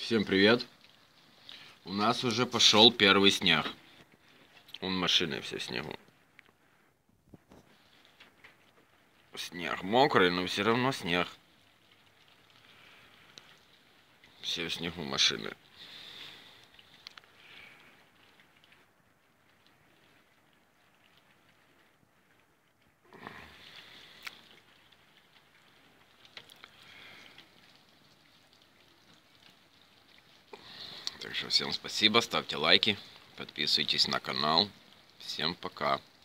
Всем привет! У нас уже пошел первый снег. Вон машины все в снегу. Снег мокрый, но все равно снег. Все в снегу машины. Так что всем спасибо, ставьте лайки, подписывайтесь на канал. Всем пока.